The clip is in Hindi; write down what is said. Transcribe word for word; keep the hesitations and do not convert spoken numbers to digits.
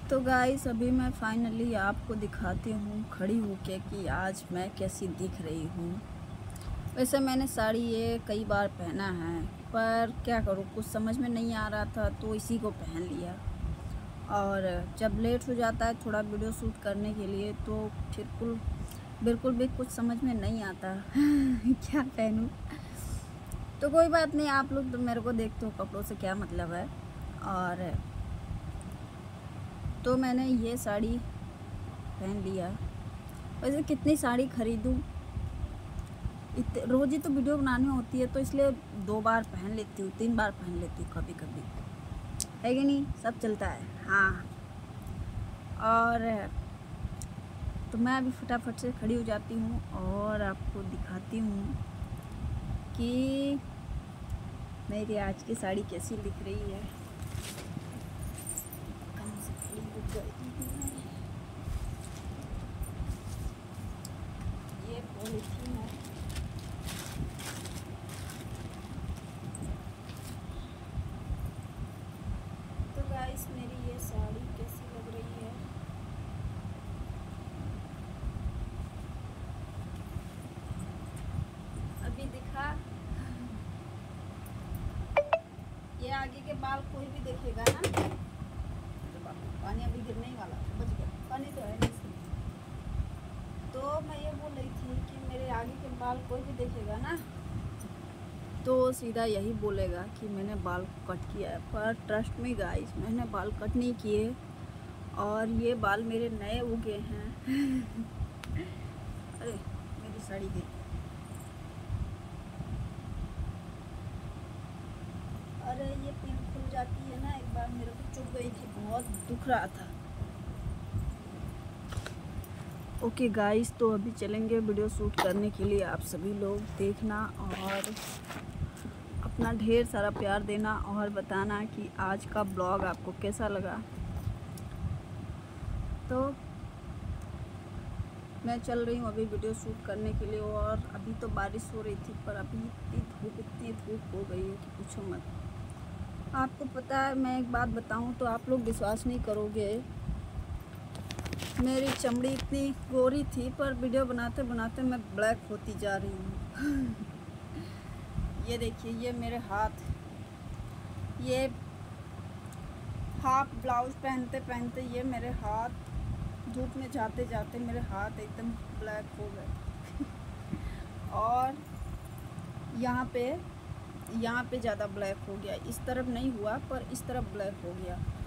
तो गाइस अभी मैं फाइनली आपको दिखाती हूँ खड़ी होके कि आज मैं कैसी दिख रही हूँ। वैसे मैंने साड़ी ये कई बार पहना है, पर क्या करूँ, कुछ समझ में नहीं आ रहा था तो इसी को पहन लिया। और जब लेट हो जाता है थोड़ा वीडियो शूट करने के लिए तो बिल्कुल बिल्कुल भी कुछ समझ में नहीं आता क्या पहनूँ। तो कोई बात नहीं, आप लोग तो मेरे को देखते हो कपड़ों से क्या मतलब है। और तो मैंने ये साड़ी पहन लिया। वैसे कितनी साड़ी ख़रीदूँ, इत रोज़ ही तो वीडियो बनानी होती है तो इसलिए दो बार पहन लेती हूँ, तीन बार पहन लेती हूँ कभी कभी, है कि नहीं, सब चलता है। हाँ, और तो मैं अभी फटाफट से खड़ी हो जाती हूँ और आपको दिखाती हूँ कि मेरी आज की साड़ी कैसी दिख रही है। कम से खड़ी हो गई हूँ। ये पॉलीथीन है, तो गाइस मेरी ये साड़ी कैसी लग रही है। अभी दिखा, ये आगे के बाल कोई भी देखेगा ना, पानी अभी गिरने ही वाला, बच गया, पानी तो है नहीं इसमें। तो मैं ये बोल रही थी कि मेरे आगे के बाल कोई भी देखेगा ना तो सीधा यही बोलेगा कि मैंने बाल कट किया है। पर ट्रस्ट में गाइस, मैंने बाल कट नहीं किए और ये बाल मेरे नए उगे हैं अरे मेरी साड़ी गई। अरे ये पिन खुल जाती है ना, एक बार मेरे को चुभ गई थी, बहुत दुख रहा था। ओके गाइस, तो अभी चलेंगे वीडियो शूट करने के लिए। आप सभी लोग देखना और अपना ढेर सारा प्यार देना और बताना कि आज का ब्लॉग आपको कैसा लगा। तो मैं चल रही हूँ अभी वीडियो शूट करने के लिए, और अभी तो बारिश हो रही थी पर अभी इतनी धूप इतनी धूप हो गई है कि पूछो मत। आपको पता है, मैं एक बात बताऊँ तो आप लोग विश्वास नहीं करोगे, मेरी चमड़ी इतनी गोरी थी पर वीडियो बनाते बनाते मैं ब्लैक होती जा रही हूँ ये देखिए, ये मेरे हाथ, ये हाफ ब्लाउज पहनते पहनते ये मेरे हाथ धूप में जाते जाते मेरे हाथ एकदम ब्लैक हो गए और यहाँ पे यहाँ पे ज़्यादा ब्लैक हो गया, इस तरफ नहीं हुआ पर इस तरफ ब्लैक हो गया।